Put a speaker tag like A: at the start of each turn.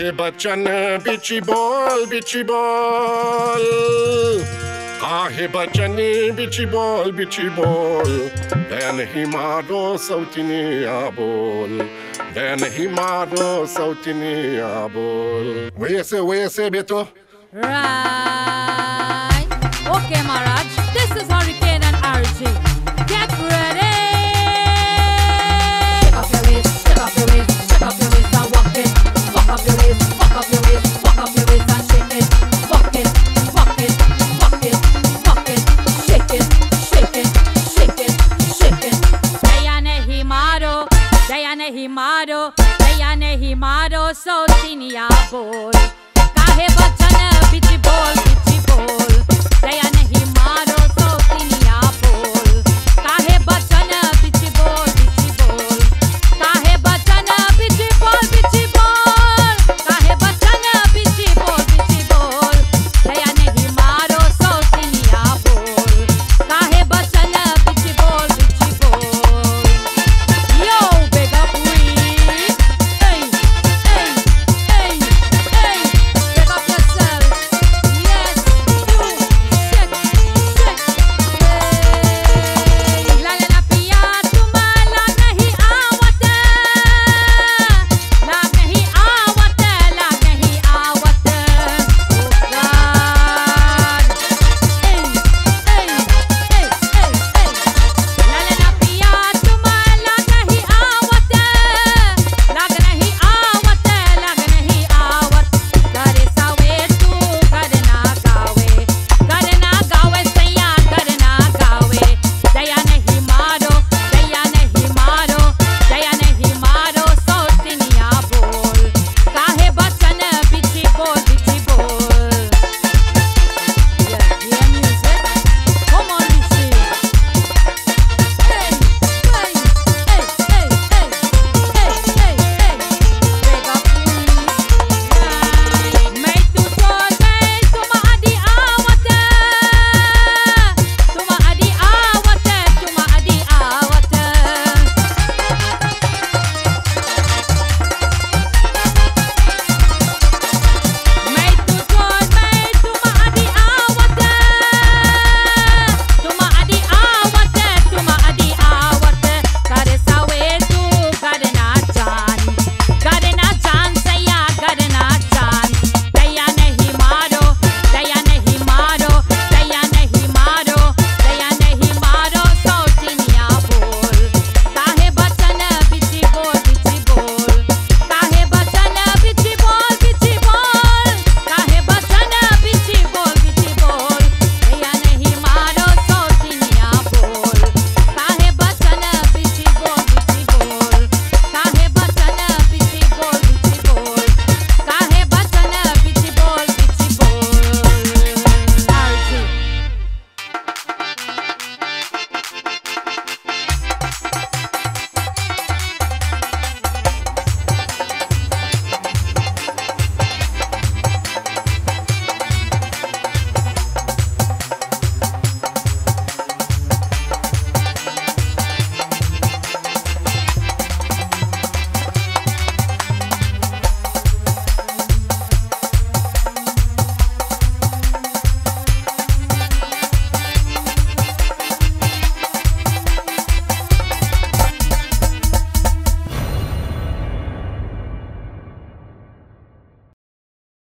A: काहे बचन बिची बोल काहे बचन बिची बोल दया नहीं मारो सौतिनिया बोल दया नहीं मारो सौतिनिया बोल वैसे बेटो
B: Right. Okay, Maharaj. This is Hurricane and RJ. Get ready. Shake up your waist, shake up your waist, shake up your waist and walk it. Walk up your waist, walk up your waist, walk up your waist and shake it. Walk it, walk it, walk it, walk it. Shake it, shake it, shake it, shake it. Daya nahi maro, daya nahi maro, daya nahi maro, Sautiniya bol.